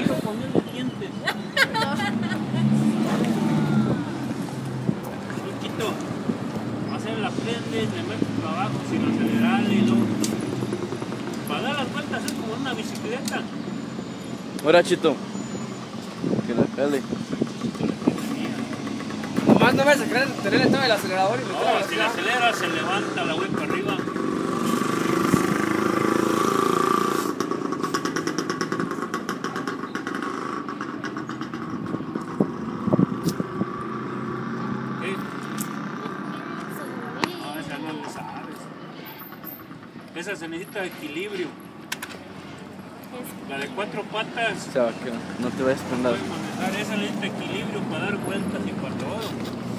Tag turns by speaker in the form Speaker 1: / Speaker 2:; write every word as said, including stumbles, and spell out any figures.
Speaker 1: quiero ponerle dientes. Luchito, hacer la prende, le metes para abajo sin acelerar y luego. Para dar las vueltas es como una bicicleta.
Speaker 2: Ahora, Chito. Que la pele.
Speaker 3: Nomás no me vas a querer tenerle todo el acelerador y meter
Speaker 1: No,
Speaker 3: la
Speaker 1: si
Speaker 3: velocidad.
Speaker 1: la acelera se levanta la voy para arriba. ¿Qué? No, esa no le sabes. Esa se necesita equilibrio. La de cuatro patas.
Speaker 2: O sea, que no te vayas a prender.
Speaker 1: Puedes manejar esa necesita equilibrio para dar vueltas y para todo.